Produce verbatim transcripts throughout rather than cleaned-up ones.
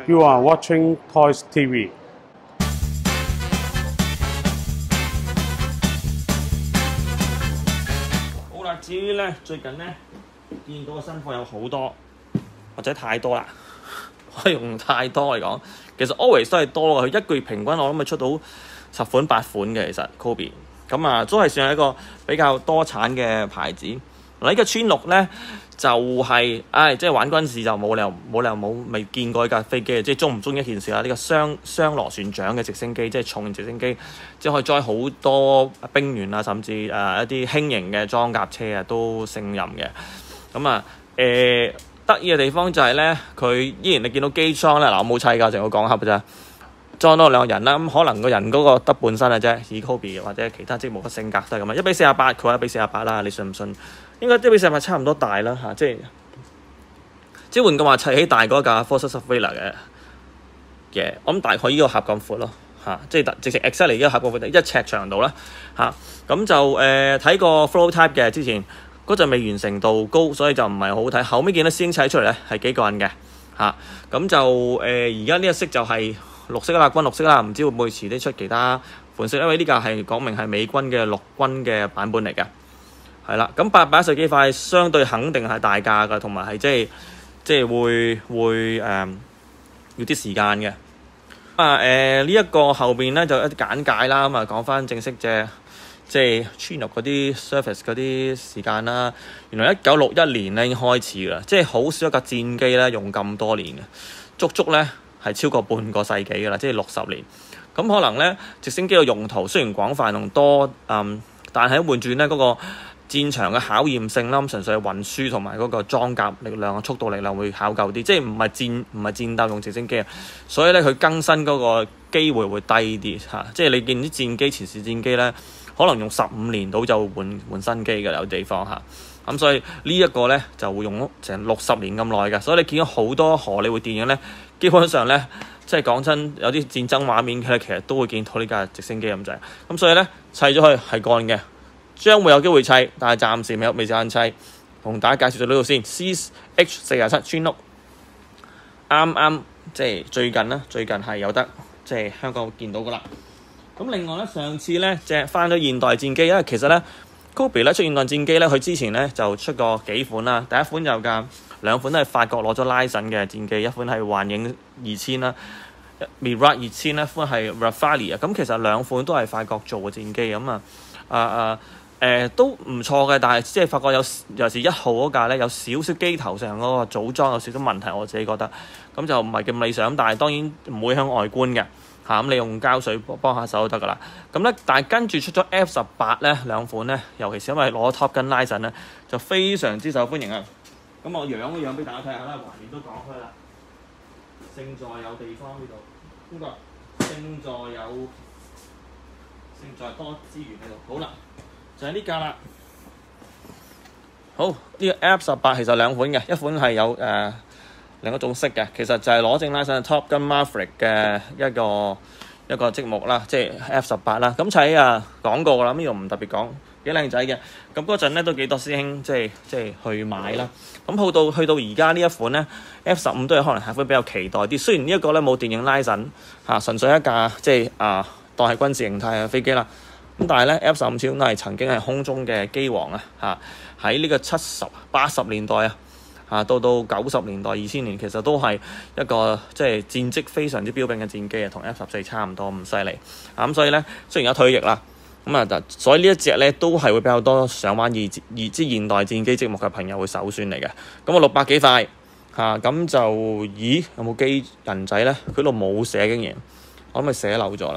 You are watching Toys T V。 好啦，至於咧最近咧見到嘅新貨有好多，或者太多啦，可以用太多嚟講。其實 always 都係多嘅，佢一個月平均我諗佢出到十款八款嘅，其實 Kobe 咁啊，都係算係一個比較多產嘅牌子。嗱，呢個川六咧就係、是，唉，即係玩軍事就冇理由冇理由冇未見過呢架飛機，即係中唔中意一件事啦。呢、這個雙雙螺旋槳嘅直升機，即係重型直升機，即係可以載好多兵員啊，甚至誒、呃、一啲輕型嘅裝甲車啊，都勝任嘅。咁啊，誒得意嘅地方就係咧，佢依然你見到機裝咧，嗱我冇砌㗎，成個鋼盒㗎咋。裝多兩個人啦，咁可能個人嗰個得半身嘅啫，以 Kobe 或者其他職務嘅性格都係咁啊，一比四十八，佢話一比四十八啦，你信唔信？應該一比四十八差唔多大啦嚇，即係即係換句話砌起大嗰架 Force Surveyor 嘅嘅，我諗大概依個盒咁闊咯嚇，即係直情 exactly 依個盒咁闊，一尺長度啦嚇，咁就誒睇過 Flow Type 嘅之前嗰陣未完成度高，所以就唔係好睇，後尾見到師兄砌出嚟咧係幾個人嘅嚇，咁就誒而家呢一色就係、是。綠色啦，軍綠色啦，唔知會唔會遲啲出其他款式，因為呢架係講明係美軍嘅陸軍嘅版本嚟嘅，係啦。咁八百一十機塊相對肯定係大價㗎，同埋係即係即係會會誒、呃、要啲時間嘅。啊誒呢一個後邊咧就一啲簡介啦，咁啊講翻正式嘅即係穿入嗰啲 surface 嗰啲時間啦。原來一九六一年咧已經開始啦，即係好少一架戰機咧用咁多年嘅，足足咧。係超過半個世紀㗎啦，即係六十年。咁可能咧，直升機嘅用途雖然廣泛同多，嗯，但係換轉咧嗰個戰場嘅考驗性啦，純粹係運輸同埋嗰個裝甲力量嘅速度力量會考究啲，即係唔係戰唔係戰鬥用直升機啊。所以咧，佢更新嗰個機會會低啲嚇。即係你見啲戰機前線戰機咧，可能用十五年到就換換新機㗎，有地方嚇。咁所以呢一個咧就會用成六十年咁耐嘅。所以你見到好多荷里活電影咧。基本上咧，即係講真，有啲戰爭畫面嘅，其實都會見到呢架直升機咁滯。咁所以咧，砌咗佢係幹嘅，將會有機會砌，但係暫時未有未時間砌。同大家介紹到呢度先 ，C H 四十七川六，啱啱即係最近啦，最近係有得即係香港見到噶啦。咁另外咧，上次咧即係翻咗現代戰機，因為其實咧 Kobe 咧出現代戰機咧，佢之前咧就出過幾款啦，第一款有架。兩款都係法國攞咗拉神嘅戰機，一款係幻影二千啦 ，Mirage 二千一款係 Rafale 啊。咁其實兩款都係法國做嘅戰機，咁啊啊啊誒都唔錯嘅，但係即係發覺有尤其是一號嗰架咧，有少少機頭上嗰個組裝有少少問題，我自己覺得咁就唔係咁理想。但係當然唔會向外觀嘅嚇，咁你用膠水幫下手就得噶啦。咁咧，但係跟住出咗 F 十八咧兩款咧，尤其是因為攞 Top Gun 拉神咧，就非常之受歡迎啊！咁我樣一樣俾大家睇下啦，橫掂都講開啦。勝在有地方呢度，呢個勝在有勝在多資源喺度。好啦，就係呢架啦。好，呢、這個 F 十八其實兩款嘅，一款係有誒、呃、另一種色嘅，其實就係攞正拉上 Top Gun Maverick 嘅一個一個積木啦，即係 F 十八啦。咁喺啊講過㗎啦，呢度唔特別講。幾靚仔嘅，咁嗰陣咧都幾多師兄即係即係去買啦。咁去到去到而家呢一款咧 F 十五都係可能係會比較期待啲。雖然呢一個咧冇電影拉神嚇，純粹一架即係啊當係軍事形態嘅飛機啦。咁但係咧 F 十五始終都係曾經係空中嘅機王啊嚇，喺呢個七十八十年代啊嚇到到九十年代二千年，其實都係一個即係戰績非常之標炳嘅戰機啊，同 F 十四差唔多咁犀利啊。咁所以咧雖然有退役啦。咁啊，所以呢一隻咧都係會比較多想玩二戰二之現代戰機積木嘅朋友會首選嚟嘅。咁啊六百幾塊嚇，咁、啊、就咦有冇機人仔咧？佢度冇寫經驗，我諗佢寫漏咗啦。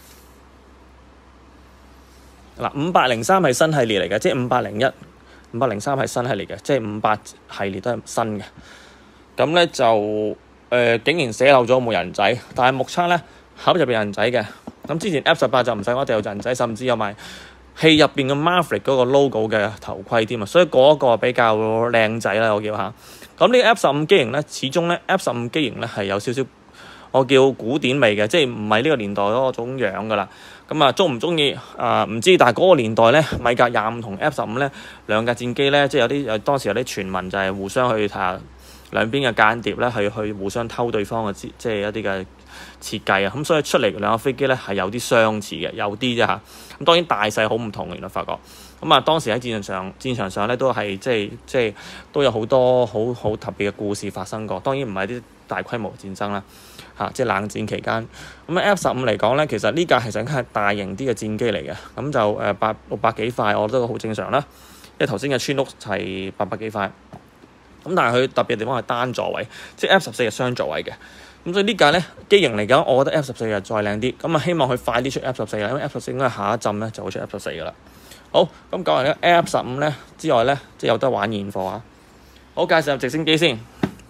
嗱，五百零三係新系列嚟嘅，即係五百零一、五百零三係新系列嘅，即係五百系列都係新嘅。咁咧就誒、呃、竟然寫漏咗冇人仔，但係目測咧盒入邊人仔嘅。咁之前 F 十八就唔使我哋有人仔，甚至有埋戲入邊嘅 Maverick 嗰個 logo 嘅頭盔添啊，所以嗰個比較靚仔啦，我叫下。咁呢個 F 十五機型咧，始終咧 F 十五機型咧係有少少我叫古典味嘅，即係唔係呢個年代嗰種樣噶啦。咁啊，中唔中意啊？唔知，但係嗰個年代咧，米格廿五同 F 十五咧兩架戰機咧，即係有啲有當時有啲傳聞就係互相去睇下兩邊嘅間諜咧，去去互相偷對方嘅即係一啲嘅設計啊。咁所以出嚟兩個飛機咧係有啲相似嘅，有啲啫嚇。咁當然大細好唔同嘅，原來發覺。咁啊，當時喺戰場上戰場上咧都係即係即係都有好多好好特別嘅故事發生過。當然唔係啲大規模戰爭啦，嚇、啊，即係冷戰期間。咁 F 十五嚟講咧，其實呢架係想係大型啲嘅戰機嚟嘅，咁就誒八六百幾塊，我覺得好正常啦。因為頭先嘅川屋係八百幾塊，咁但係佢特別嘅地方係單座位，即係 F 十四係雙座位嘅。咁所以呢架咧機型嚟講，我覺得 F 十四係再靚啲。咁啊，希望佢快啲出 F 十四啦，因為 F 十四應該係下一陣咧就會出 F 十四噶啦。好，咁講完咧 F 十五咧之外咧，即係有得玩現貨啊！好，介紹下直升機先。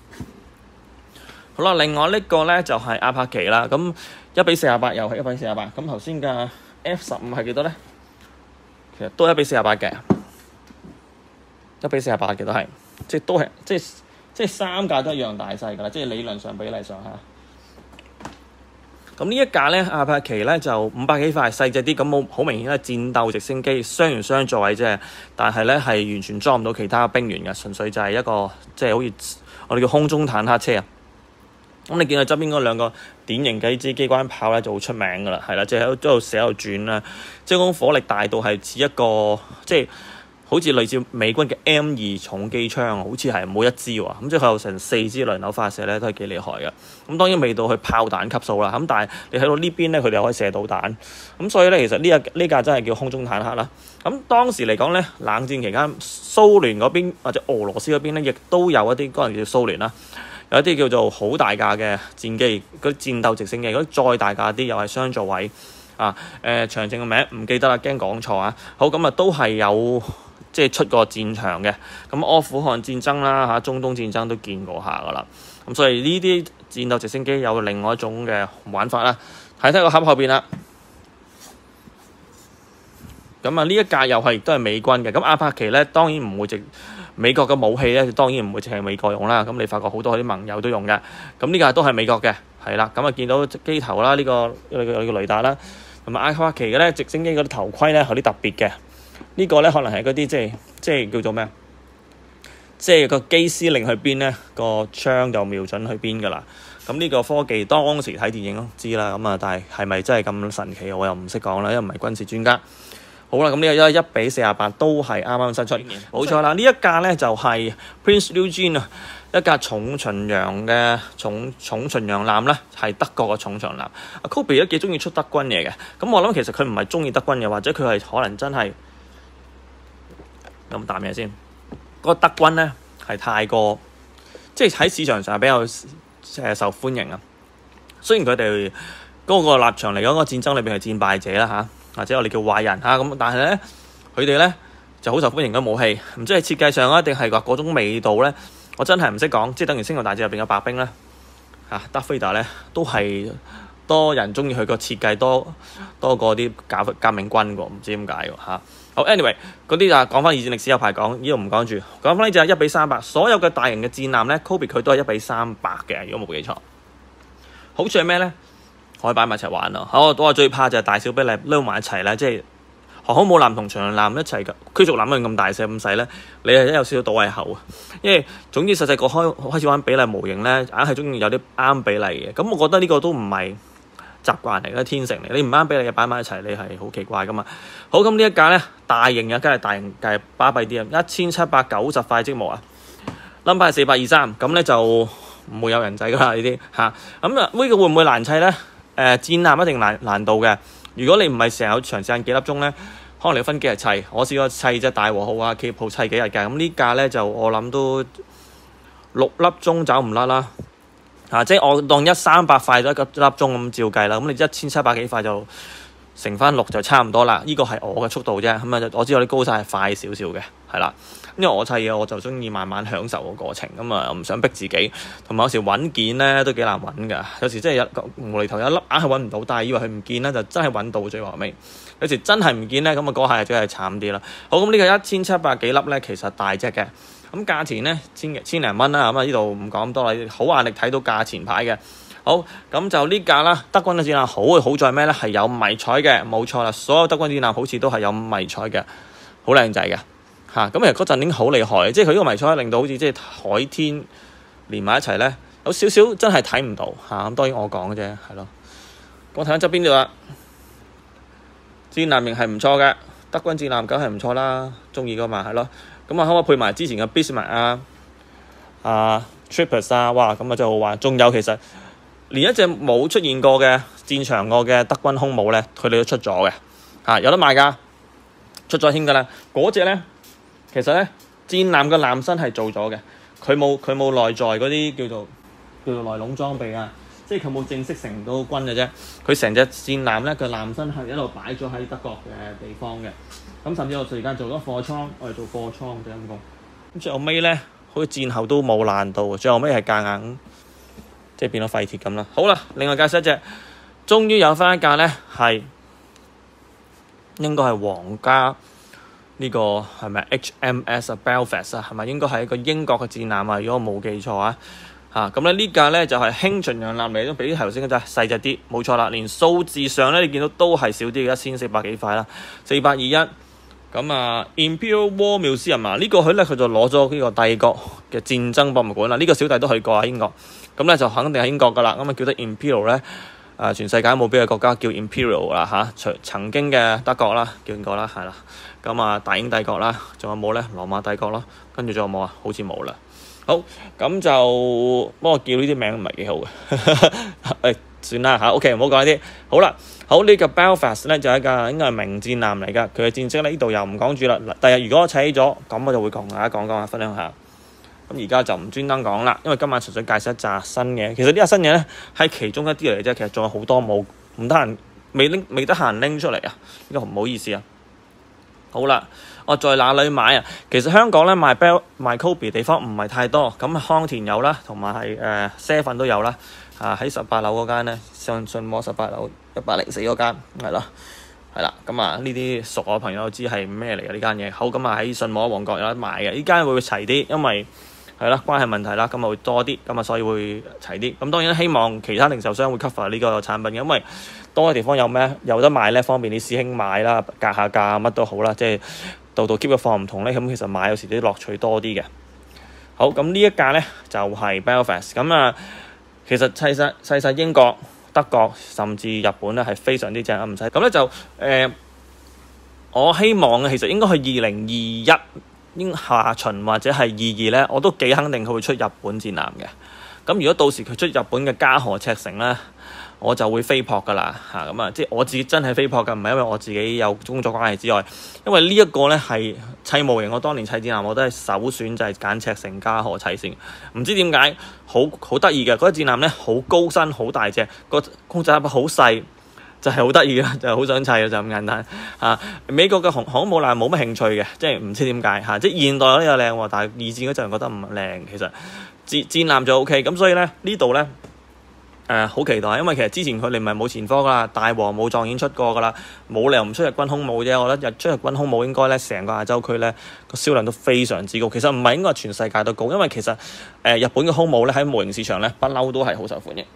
好啦，另外呢個咧就係、是、阿帕奇啦。咁一比四十八又係一比四十八。咁頭先嘅 F 十五係幾多咧？其實都一比四十八嘅，一比四十八嘅都係，即係都係即係即係三架都一樣大細㗎啦。即係理論上比例上嚇。咁呢一架咧，阿帕奇咧就五百幾塊，細隻啲，咁冇好明顯咧戰鬥直升機，雙元雙座位啫，但係咧係完全裝唔到其他兵員嘅，純粹就係一個即係好似我哋叫空中坦克車啊。咁你見到側邊嗰兩個典型嘅支機關炮咧就好出名㗎啦，係啦，即係喺度寫喺度轉啦，即係嗰種火力大到係似一個即係。好似類似美軍嘅 M 二重機槍，好似係冇一支喎，咁即係佢有成四支輪流發射咧，都係幾厲害嘅。咁當然未到去炮彈級數啦，咁但係你睇到呢邊咧，佢哋又可以射到彈。咁所以咧，其實呢架呢架真係叫空中坦克啦。咁當時嚟講咧，冷戰期間蘇聯嗰邊或者俄羅斯嗰邊咧，亦都有一啲嗰陣叫蘇聯啦，有一啲叫做好大架嘅戰機，嗰啲戰鬥直升機，嗰啲再大架啲又係雙座位啊。誒詳情嘅名唔記得啦，驚講錯啊。好，咁啊都係有。即係出過戰場嘅，咁阿富汗戰爭啦嚇，中東戰爭都見過下噶啦，咁所以呢啲戰鬥直升機有另外一種嘅玩法啦。睇睇個盒後邊啦，咁啊呢一架又係都係美軍嘅，咁阿帕奇咧當然唔會淨美國嘅武器咧，當然唔會淨係美國用啦。咁你發覺好多啲盟友都用嘅，咁呢架都係美國嘅，係啦。咁啊見到機頭啦，呢、這個呢個雷達啦，同埋阿帕奇嘅咧直升機嗰啲頭盔咧有啲特別嘅。呢個咧可能係嗰啲即係即係叫做咩啊？即係個機師令去邊咧，個槍就瞄準去邊㗎啦。咁呢個科技當時睇電影都知啦。咁啊，但係係咪真係咁神奇？我又唔識講啦，因為唔係軍事專家。好啦，咁呢個一一比四十八都係啱啱新出，冇錯啦。呢一架咧就係 Prince Eugene啊，一架重巡洋嘅重重巡洋艦咧，係德國嘅重巡艦。阿 Kobe 都幾中意出德軍嘢嘅。咁我諗其實佢唔係中意德軍嘅，或者佢係可能真係。咁啖嘢先，嗰個德軍咧係太過，即係喺市場上比較誒受歡迎啊。雖然佢哋嗰個立場嚟講，個戰爭裏邊係戰敗者啦嚇，或者我哋叫壞人嚇咁，但係咧佢哋咧就好受歡迎嘅武器，唔知係設計上啊，定係話嗰種味道咧，我真係唔識講。即係等於星球大戰入邊嘅白兵咧嚇，德菲達咧都係多人中意佢個設計多多過啲革革命軍喎，唔知點解喎嚇。好 ，anyway 嗰啲就講翻二戰歷史有排講，呢度唔講住。講翻呢隻一比三百，所有嘅大型嘅戰艦咧 ，Kobe 佢都係一比三百嘅，如果冇記錯。好處係咩咧？可以擺埋一齊玩咯。我我話最怕就係大小比例撈埋一齊咧，即係航空母艦同巡洋艦一齊嘅驅逐艦都咁大細咁細咧，你係有少少倒胃口啊。因為總之細細個開開始玩比例模型咧，硬係中意有啲啱比例嘅。咁我覺得呢個都唔係習慣嚟嘅，天成嚟，你唔啱比例嘅擺埋一齊，你係好奇怪噶嘛。好，咁呢一架咧大型嘅，梗係大型，梗係巴閉啲啊！一千七百九十塊積木啊 ，number 係四百二三，咁咧就唔會有人仔噶啦呢啲嚇。咁啊，呢個會唔會難砌咧？誒、呃，戰艦一定難難度嘅。如果你唔係成日有長時間幾粒鐘咧，可能你要分幾日砌。我試過砌隻大和號啊、企業號砌幾日嘅。咁呢架咧就我諗都六粒鐘走唔甩啦。啊！即係我當一三百塊咗一粒鐘咁照計啦，咁你一千七百幾塊就乘翻六就差唔多啦。呢個係我嘅速度啫，咁啊我知道你高晒係快少少嘅，係啦。因為我砌嘢我就中意慢慢享受個過程，咁啊唔想逼自己，同埋有時揾件咧都幾難揾㗎。有時真係有無厘頭有一粒硬係揾唔到，但係以為佢唔見咧就真係揾到最後尾。有時真係唔見咧，咁啊嗰下真係慘啲啦。好，咁呢個一千七百幾粒咧，其實大隻嘅。咁價錢咧千千零蚊啦，咁啊呢度唔講咁多啦，好眼力睇到價錢牌嘅。好，咁就呢架啦，德軍嘅戰艦好好在咩咧？係有迷彩嘅，冇錯啦。所有德軍戰艦好似都係有迷彩嘅，好靚仔嘅嚇。咁其實嗰陣已經好厲害，即係佢呢個迷彩令到好似即係海天連埋一齊咧，有少少真係睇唔到嚇。咁、啊、當然我講嘅啫，係咯。我睇緊側邊度啦，戰艦型係唔錯嘅，德軍戰艦梗係唔錯啦，中意噶嘛，係咯。咁啊，可唔可以配埋之前嘅 Bismarck 啊、啊 Trippers 啊？哇，咁啊真係好玩。仲有其實連一隻冇出現過嘅戰場過嘅德軍空母咧，佢哋都出咗嘅嚇，有得賣㗎，出咗添㗎啦。嗰隻咧，其實咧戰艦嘅艦身係做咗嘅，佢冇佢冇內在嗰啲叫做叫做內籠裝備啊。即係佢冇正式成到軍嘅啫，佢成隻戰艦咧，個艦身係一路擺咗喺德國嘅地方嘅。咁甚至我時間做咗貨倉，我哋做貨倉就咁講。咁最後尾咧，好似戰後都冇爛到，最後尾係夾硬，即係變咗廢鐵咁啦。好啦，另外介紹一隻，終於有翻一架咧，係應該係皇家呢、這個係咪 H M S 啊 Belfast 啊，係咪應該係一個英國嘅戰艦啊？如果我冇記錯啊。嚇咁咧呢架咧就係、是、輕巡洋艦嚟，都比頭先嗰隻細隻啲，冇錯啦。連數字上咧，你見到都係少啲嘅，一千四百幾塊啦，四百二一。咁啊 Imperial War Museum 啊，呢個佢咧佢就攞咗呢個帝國嘅戰爭博物館啦。呢、這個小弟都去過啊英國，咁咧就肯定係英國噶啦。咁啊叫得 Imperial 咧，啊全世界冇邊個國家叫 Imperial 啦嚇。曾、啊、曾經嘅德國啦，叫過啦，係啦。咁啊大英帝國啦，仲有冇咧？羅馬帝國咯，跟住仲有冇啊？好似冇啦。好，咁就幫我叫呢啲名唔係幾好嘅，誒算啦嚇 ，OK 唔好講呢啲。好啦，好呢個 Belfast 咧就係一架應該係名戰艦嚟㗎，佢嘅戰績咧呢度又唔講住啦。第日如果我砌起咗，咁我就會同大家講講下，分享下。咁而家就唔專登講啦，因為今晚純粹介紹一紮新嘅。其實呢架新嘢咧係其中一啲嚟嘅啫，其實仲有好多冇唔得閒，未拎未得閒拎出嚟啊，呢個唔好意思啊。好啦，我在哪裡買啊？其實香港咧賣 Bell 賣 Kobe 地方唔係太多，咁康田有啦，同埋係誒 Seven 都有啦。啊喺十八樓嗰間咧，上信和十八樓一百零四嗰間係咯，係啦。咁啊呢啲熟我朋友知係咩嚟嘅呢間嘢。好，咁啊喺信和旺角有得賣嘅，呢間會齊啲，因為係啦關係問題啦，咁啊會多啲，咁啊所以會齊啲。咁當然希望其他零售商會 cover 呢個產品，因為多嘅地方有咩有得賣咧，方便啲師兄買啦，格下價乜都好啦，即係度度 keep 嘅貨唔同咧，咁其實買有時啲樂趣多啲嘅。好，咁呢一架咧就係、是、Belfast， 咁啊其實細細細細英國、德國甚至日本咧係非常之正啊，唔使咁咧就誒、呃，我希望其實應該係二零二一應下旬或者係二二咧，我都幾肯定佢會出日本戰艦嘅。咁如果到時佢出日本嘅加賀赤城咧，我就會飛撲㗎啦嚇，咁啊即係我自己真係飛撲㗎，唔係因為我自己有工作關係之外，因為呢一個咧係砌模型，我當年砌戰艦我都係首選就係揀赤城加賀砌先，唔知點解好好得意嘅嗰隻戰艦咧，好高身好大隻，個控制盒好細，就係好得意啦，就係、是、好想砌嘅就咁簡單嚇、啊。美國嘅航航空母艦冇乜興趣嘅，即係唔知點解嚇，即係現代嗰啲又靚喎，但係二戰嗰陣覺得唔靚，其實戰戰艦就 O K，咁所以咧呢度咧。誒好、呃、期待，因為其實之前佢哋咪冇前科㗎啦，大和武藏已經出過㗎啦，冇理由唔出日軍空母啫。我覺得日出日軍空母應該咧，成個亞洲區咧個銷量都非常之高。其實唔係應該係全世界都高，因為其實誒、呃、日本嘅空母咧喺模型市場咧不嬲都係好受歡迎。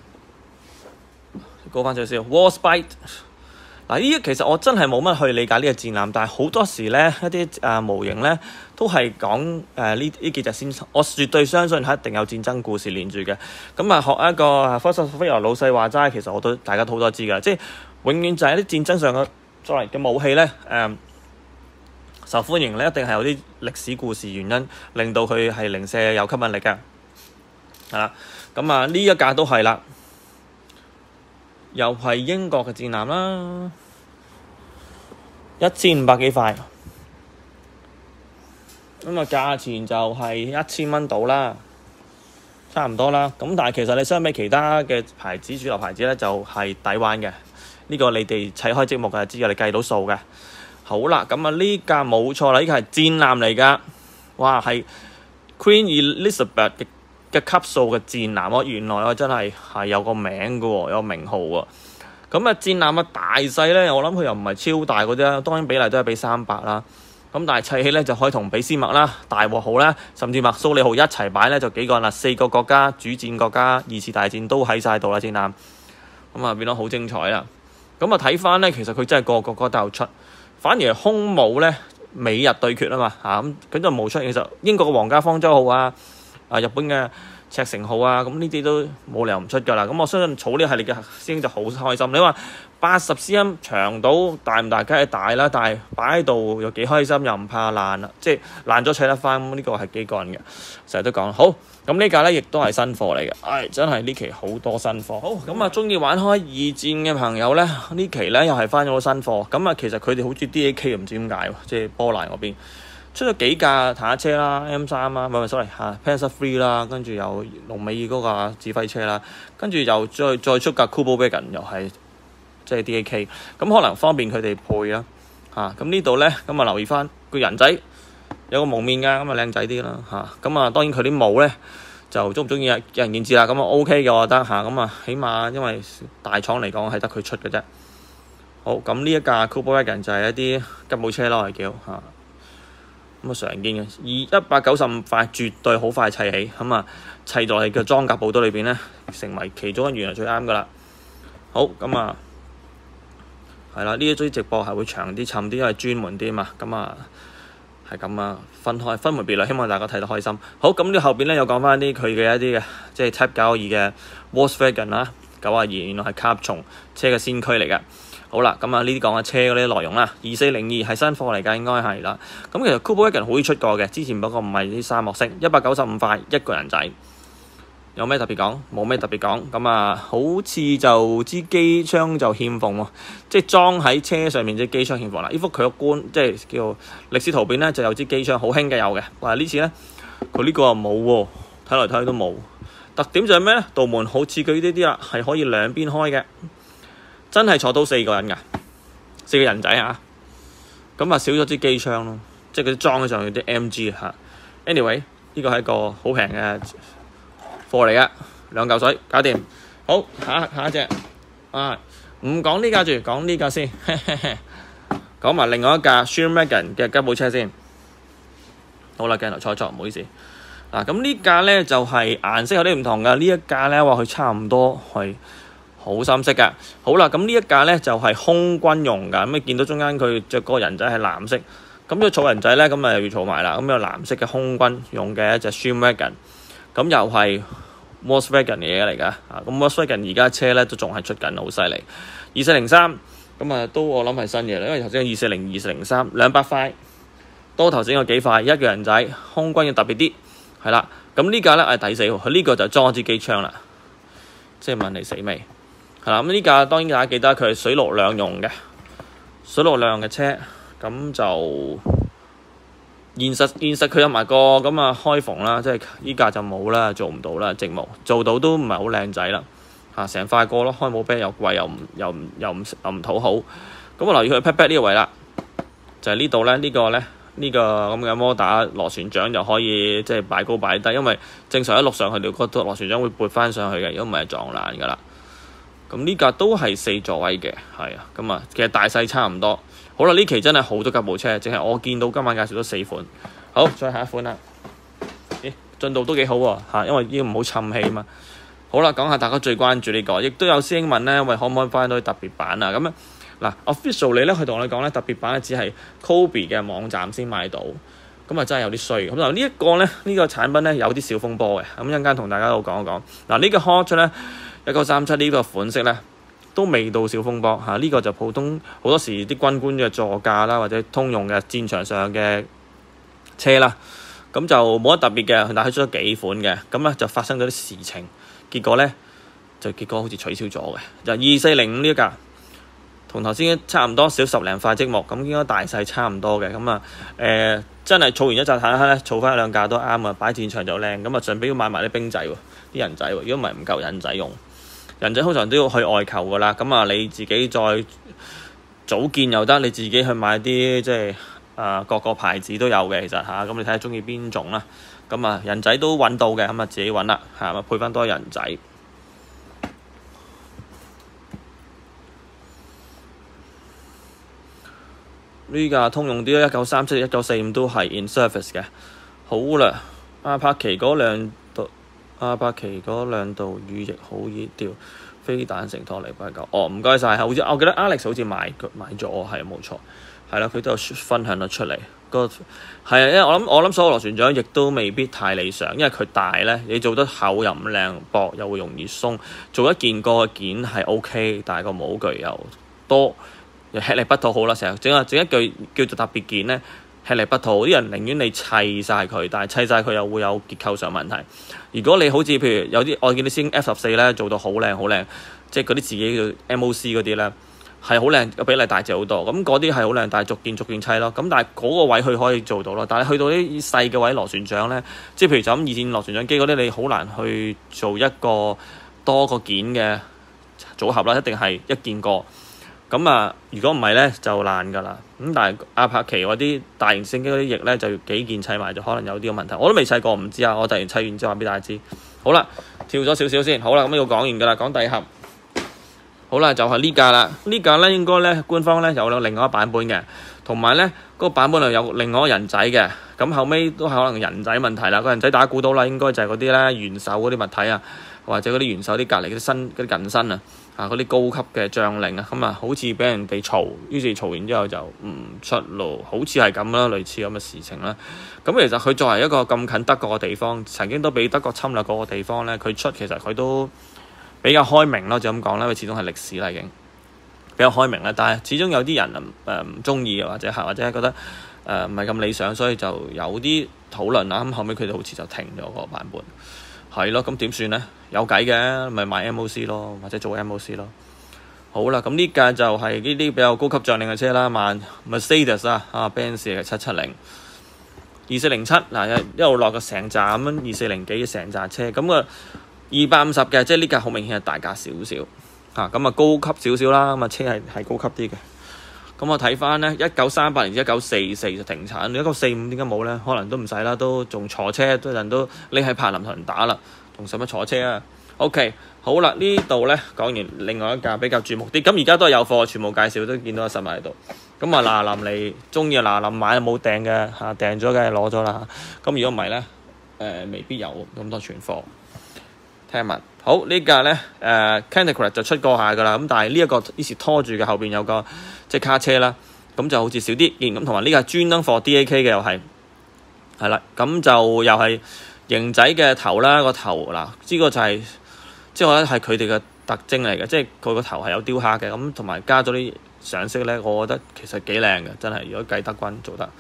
高翻少少 Warspite 嗱，呢其實我真係冇乜去理解呢個戰艦，但係好多時咧一啲誒、呃、模型咧都係講誒呢呢幾隻先，我絕對相信係一定有戰爭故事連住嘅。咁啊學一個 Force of Fire 老細話齋，其實我都大家都好多知㗎，即係永遠就係啲戰爭上嘅作為嘅武器咧誒、呃、受歡迎咧，一定係有啲歷史故事原因令到佢係零舍有吸引力㗎。係啦，咁啊呢一架都係啦。又係英國嘅戰艦啦，一千五百幾塊，咁啊價錢就係一千蚊到啦，差唔多啦。咁但係其實你相比其他嘅牌子主流牌子咧，就係、是、抵玩嘅。呢、這個你哋砌開積木嘅知嘅，你計到數嘅。好啦，咁啊呢架冇錯啦，呢架係戰艦嚟㗎，哇係 Queen Elizabeth 嘅嘅級數嘅戰艦喎，原來我真係係有個名嘅喎，有個名號喎。咁啊戰艦嘅大細咧，我諗佢又唔係超大嗰啲啦，當然比例都係比三百啦。咁但係砌起咧就可以同俾斯麥啦、大和號啦，甚至麥蘇里號一齊擺咧，就幾個啦，四個國家主戰國家二次大戰都喺晒度啦戰艦。咁啊變得好精彩啦。咁啊睇翻咧，其實佢真係個個國家都有出，反而係空母咧美日對決啊嘛嚇，咁佢就冇出。其實英國嘅皇家方舟號啊，啊日本嘅赤城號啊，咁呢啲都冇理由唔出㗎啦。咁我相信儲呢個系列嘅師兄就好開心。你話八十 cm 長度大唔大？梗係大啦，但係擺喺度又幾開心，又唔怕爛啦，即係爛咗砌得翻。呢、這個係幾個人嘅，成日都講好。咁呢架咧亦都係新貨嚟嘅，唉、哎，真係呢期好多新貨。好，咁啊，中意玩開二戰嘅朋友咧，呢期咧又係翻咗新貨。咁啊，其實佢哋好似 D A K 唔知點解喎，即係波蘭嗰邊出咗幾架坦克車啦 ，M 三啦，唔係 sorry 嚇 Panzer three 啦，跟住有龍尾嗰個指揮車啦，跟住又再再出架 Kubelwagen 又係即係 D A K， 咁可能方便佢哋配啦嚇。咁呢度咧，咁啊留意翻個人仔。有個蒙面㗎，咁啊靚仔啲啦嚇，咁啊當然佢啲帽咧就中唔中意啊，見仁見智啦。咁啊 OK嘅我覺得嚇，咁啊起碼因為大廠嚟講係得佢出嘅啫。好，咁呢一架 Kubelwagen 就係一啲吉普車咯，係叫嚇，咁啊常見嘅，二一百九十五塊絕對好快砌起，咁啊砌在嘅裝甲部隊裏邊咧，成為其中一員係最啱㗎啦。好，咁啊係啦，呢一堆直播係會長啲、沉啲，因為專門啲嘛，咁啊。係咁啊，分開分門別類，希望大家睇得開心。好，咁呢後邊咧又講翻啲佢嘅一啲嘅，即係 Type 九二嘅 Volkswagen 啦，九二二原來係甲蟲車嘅先驅嚟嘅。好啦，咁啊呢啲講下車嗰啲內容啦。二四零二係新貨嚟㗎，應該係啦。咁其實 Kubelwagen 好似出過嘅，之前不過唔係啲沙漠色，一百九十五塊一個人仔。有咩特別講？冇咩特別講。咁啊，好似就支機槍就欠奉喎，即係裝喺車上面隻機槍欠奉啦。呢幅佢個官即係叫歷史圖片咧，就有支機槍好興嘅有嘅。但係呢次咧，佢呢個又冇喎，睇嚟睇去都冇。特點就係咩咧？道門好似佢呢啲啦，係可以兩邊開嘅，真係坐到四個人㗎，四個人仔啊。咁啊少咗支機槍咯，即係佢裝喺上面啲 M G 嚇。Anyway，呢個係一個好平嘅貨嚟噶，兩嚿水搞掂。好，下下一隻啊，唔講呢架住，講呢架先。講埋另外一架 Schmieren 嘅吉普車先。好啦，鏡頭錯錯，唔好意思。嗱、啊，咁呢架咧就係、是、顏色有啲唔同噶。呢一架咧話佢差唔多係好深色噶。好啦，咁呢一架咧就係、是、空軍用噶。咁你見到中間佢着嗰個人仔係藍色，咁呢儲人仔咧咁啊又要儲埋啦。咁有藍色嘅空軍用嘅一隻 Schmieren，咁又係 Volkswagen 嘅嘢嚟㗎，啊咁 Volkswagen 而家車咧都仲係出緊，好犀利。二四零三咁啊，都我諗係新嘢啦，因為頭先二四零二四零三兩百塊，多頭先有幾塊，一個人仔，空軍嘅特別啲，係啦。咁呢架咧係抵死喎，佢呢個就裝咗支機槍啦，即係問你死未？係啦，咁呢架當然大家記得佢係水陸兩用嘅，水陸兩用嘅車，咁就。現實現實佢有埋個咁啊開縫啦，即係依架就冇啦，做唔到啦，直模做到都唔係好靚仔啦，嚇成塊過咯，開冇啤又貴又唔又唔又唔又唔討好。咁我留意佢 pat pat 呢個位啦，就係、是、呢度咧，呢、這個咧呢、這個咁嘅摩打螺旋槳就可以即係擺高擺低，因為正常一碌上去，你覺得螺旋槳會撥翻上去嘅，如果唔係撞爛㗎啦。咁呢架都係四座位嘅，係啊，咁啊其實大細差唔多。好啦，呢期真係好多吉普車，淨係我見到今晚介紹咗四款。好，再下一款啦。咦，進度都幾好喎、啊、因為呢個唔好沉氣啊嘛。好啦，講下大家最關注呢、這個，亦都有師兄問咧，喂，可唔可以翻到特別版啊？咁啊，嗱 official 你咧，佢同我哋講咧，特別版咧只係 Kobe 嘅網站先買到，咁啊真係有啲衰。咁嗱呢一個咧，呢、這個產品咧有啲小風波嘅，咁一陣間同大家度講一講。嗱、這個、呢個 Hot 咧一九三七呢個款式咧。都未到小風波嚇，呢、啊這個就普通好多時啲軍官嘅座駕啦，或者通用嘅戰場上嘅車啦，咁就冇乜特別嘅，但係出咗幾款嘅，咁咧就發生咗啲事情，結果咧就結果好似取消咗嘅。就二四零五呢一架，同頭先差唔多，少十零塊積木，咁應該大細差唔多嘅，咁啊誒真係儲完一紮坦克咧，儲翻兩架都啱啊，擺戰場就靚，咁啊順便要買埋啲兵仔喎，啲人仔喎，如果唔係唔夠人仔用。人仔通常都要去外求噶啦，咁啊你自己再組建又得，你自己去買啲即係啊、呃、各個牌子都有嘅，其實嚇，咁、啊、你睇下中意邊種啦。咁啊人仔都揾到嘅，咁啊自己揾啦嚇，咁配翻多人仔。呢架通用啲一九三七、一九四五都係 in service 嘅。好啦，阿柏奇嗰兩度。阿伯奇嗰兩道羽翼好易掉，飛彈承托嚟八九。哦，唔該晒，好似我記得 Alex 好似買買咗，係冇錯，係啦，佢都有分享咗出嚟。 個係啊，因為我諗我諗所有螺旋槳亦都未必太理想，因為佢大咧，你做得厚又唔靚，薄又會容易鬆。做一件個件係 O K，但係個模具又多，又吃力不討好啦。成日整啊整一句叫做特別件咧，吃力不討好。啲人寧願你砌晒佢，但係砌晒佢又會有結構上問題。如果你好似譬如有啲我見啲師兄 F 十四咧做到好靚好靚，即係嗰啲自己叫 M O C 嗰啲咧。係好靚，個比例大隻好多，咁嗰啲係好靚，但係逐件逐件砌咯。咁但係嗰個位佢可以做到咯。但係去到啲細嘅位螺旋槳咧，即係譬如就咁二線螺旋槳機嗰啲，你好難去做一個多個件嘅組合啦，一定係一件過。咁啊，如果唔係咧就爛㗎啦。咁但係阿帕奇嗰啲大型攝影機嗰啲翼咧，就幾件砌埋就可能有啲個問題。我都未砌過，唔知啊。我突然砌完之後話俾大家知。好啦，跳咗少少先。好啦，咁要講完㗎啦，講第二盒。好啦，就係、是、呢架啦。呢架咧應該咧官方咧有另外一個版本嘅，同埋咧嗰個版本又有另外一個人仔嘅。咁後尾都係可能人仔問題啦。個人仔大家估到啦，應該就係嗰啲咧元首嗰啲物體啊，或者嗰啲元首啲隔離嗰啲身嗰啲近身啊，啊嗰啲高級嘅將領啊，咁啊好似俾人哋嘈，於是嘈完之後就唔出路，好似係咁啦，類似咁嘅事情啦。咁其實佢作為一個咁近德國嘅地方，曾經都俾德國侵略過嘅地方咧，佢出其實佢都比較開明咯，就咁講啦，因為始終係歷史啦，已經比較開明啦。但係始終有啲人誒唔中意，或者係或者係覺得誒唔係咁理想，所以就有啲討論啦。咁後尾佢哋好似就停咗個版本，係咯。咁點算咧？有計嘅，咪買 M O C 咯，或者做 M O C 咯。好啦，咁呢架就係呢啲比較高級將領嘅車啦，萬 Mercedes 啊，啊 Benz 嘅七七零、二四零七嗱，一路落個成扎咁樣，二四零幾成扎車咁個。二百五十嘅，即係呢架好明顯係大架少少嚇，咁啊高級少少啦，咁啊車係係高級啲嘅。咁我睇翻咧，一九三八年至一九四四就停產，一九四五點解冇咧？可能都唔使啦，都仲坐車，都人都匿喺柏林同人打啦，仲使乜坐車啊 ？OK， 好啦，呢度咧講完另外一架比較注目啲，咁而家都係有貨，全部介紹都見到實物喺度。咁啊嗱臨嚟中意啊嗱臨買冇訂嘅嚇，訂咗梗係攞咗啦。咁如果唔係咧，誒、呃、未必有咁多存貨。聽聞好呢架咧，誒 Cantecrat 就出過下噶啦，咁但係呢一個以前拖住嘅後邊有個即係卡車啦，咁就好似少啲見咁，同埋呢架專登 for D A K 嘅又係係啦，咁就又係型仔嘅頭啦，個頭嗱呢個就係即係我覺得係佢哋嘅特徵嚟嘅，即係佢個頭係有雕刻嘅，咁同埋加咗啲上色咧，我覺得其實幾靚嘅，真係如果計德軍做得。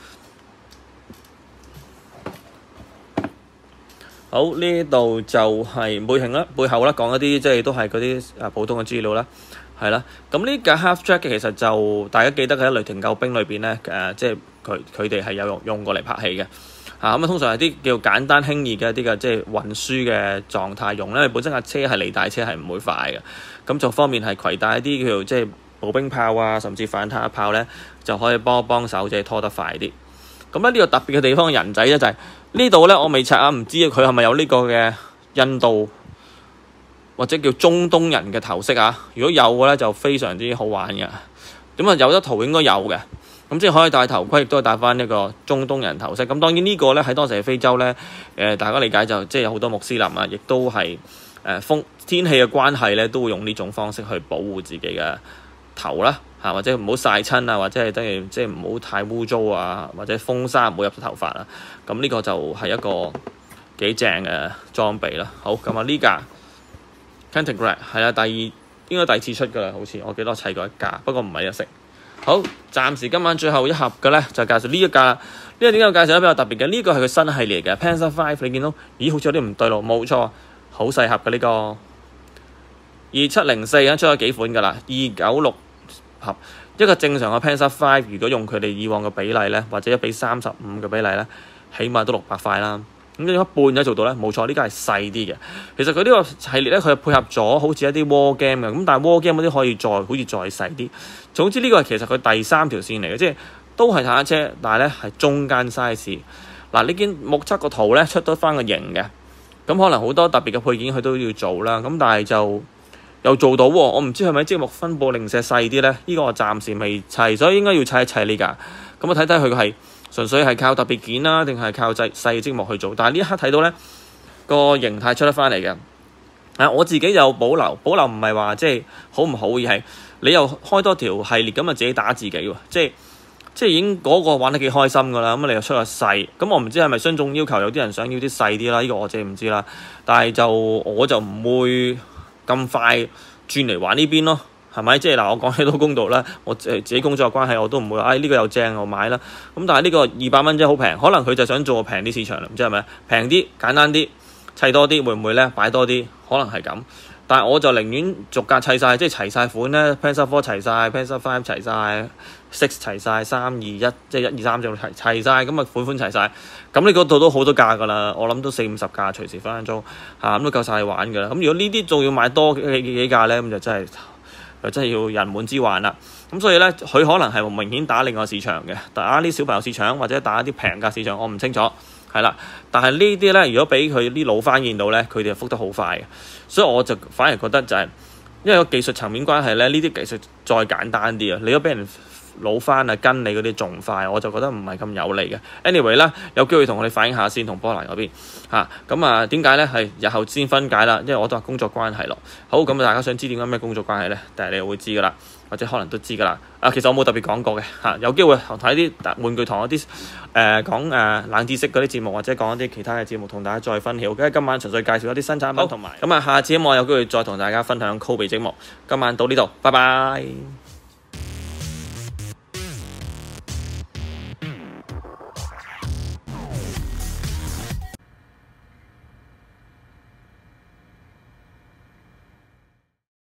好，呢度就係背景啦，背後啦講一啲即係都係嗰啲啊普通嘅資料啦，係啦。咁呢架 Half Track 其實就大家記得喺雷霆救兵裏邊咧，誒、呃、即係佢佢哋係有用用過嚟拍戲嘅嚇。咁啊通常係啲叫簡單輕易嘅一啲嘅即係運輸嘅狀態用咧，本身架車係履帶車係唔會快嘅，咁就方便係攜帶一啲叫做即係步兵炮啊，甚至反坦克炮咧，就可以幫幫手即係拖得快啲。咁咧呢個特別嘅地方人仔咧就係、是、呢度咧，我未查啊，唔知佢係咪有呢個嘅印度或者叫中東人嘅頭飾啊？如果有嘅咧，就非常之好玩嘅。咁啊，有得圖應該有嘅。咁即係可以戴頭盔，亦都係戴翻一個中東人頭飾。咁當然呢個咧喺當時嘅非洲咧，誒、呃、大家理解就即係有好多穆斯林啊，亦都係誒風天氣嘅關係咧，都會用呢種方式去保護自己嘅頭啦。嚇，或者唔好曬親啊，或者係等於即係唔好太污糟啊，或者風沙唔好入到頭髮啊。咁呢個就係一個幾正嘅裝備啦。好，咁啊呢架 Cantecrat 係啦，第二應該第二次出㗎啦，好似我記得我砌過一架，不過唔係一式。好，暫時今晚最後一盒嘅咧就介紹呢一架啦。呢個點解我介紹得比較特別嘅？呢、這個係佢新系列嘅 Panzer Five，你見到咦好似有啲唔對路，冇錯，好細盒嘅呢、這個二七零四啊，出咗幾款㗎啦，二九六。盒一個正常嘅 Panzer Five，如果用佢哋以往嘅比例咧，或者一比三十五嘅比例咧，起碼都六百塊啦。咁點解一半都做到咧？冇錯，呢家係細啲嘅。其實佢呢個系列咧，佢係配合咗好似一啲 War Game 嘅，咁但係 War Game 嗰啲可以再好似再細啲。總之呢個係其實佢第三條線嚟嘅，即係都係坦克車，但係咧係中間 size。嗱，你見目測個圖咧出得翻個型嘅，咁可能好多特別嘅配件佢都要做啦。咁但係就又做到喎，我唔知係咪積木分佈零舍細啲咧？呢、這個我暫時未砌，所以應該要砌一砌呢架。咁我睇睇佢係純粹係靠特別件啦，定係靠細細積木去做？但係呢一刻睇到咧個形態出得翻嚟嘅。啊，我自己有保留，保留唔係話即係好唔好，而係你又開多條系列咁啊，自己打自己喎。即係即係已經嗰個玩得幾開心㗎啦。咁你又出個細，咁我唔知係咪雙重要求，有啲人想要啲細啲啦，呢、這個我自己唔知啦。但係就我就唔會咁快轉嚟玩呢邊咯。係咪？即係嗱，我講起都公道啦。我誒自己工作嘅關係，我都唔會話，哎呢、呢個又正，我買啦。咁但係呢個二百蚊真係好平，可能佢就想做個平啲市場啦。唔知係咪？平啲，簡單啲，砌多啲，會唔會咧？擺多啲，可能係咁。但係我就寧願逐格砌晒，即係齊晒款咧。Panzer Four 齊晒 Panzer Five 齊晒 Six 齊晒三二一，即係一二三就齊齊曬，咁啊款款齊晒。咁你嗰度都好多架㗎啦，我諗都四五十架，隨時分分鐘嚇，咁都夠晒你玩㗎啦。咁如果呢啲仲要買多幾幾架咧，咁就真係〜就真係要人滿之患啦，咁所以咧，佢可能係明顯打另外市場嘅，打啲小朋友市場或者打啲平價市場，我唔清楚，係啦。但係呢啲咧，如果俾佢啲老翻見到咧，佢哋就復得好快嘅，所以我就反而覺得就係、是、因為個技術層面關係咧，呢啲技術再簡單啲啊，你都俾人老翻啊，跟你嗰啲仲快，我就覺得唔係咁有利嘅。anyway 啦，有機會同我哋反映下先，同波蘭嗰邊嚇。咁啊，點解咧？係日後先分解啦，因為我都話工作關係咯。好，咁大家想知點解咩工作關係咧？但係你會知噶啦，或者可能都知噶啦。啊，其實我冇特別講過嘅嚇，有機會睇啲玩具堂嗰啲誒講誒冷知識嗰啲節目，或者講一啲其他嘅節目，同大家再分享。咁今晚純粹介紹一啲新產品同埋。咁啊，下次希望有機會再同大家分享 Kobe 節目。今晚到呢度，拜拜。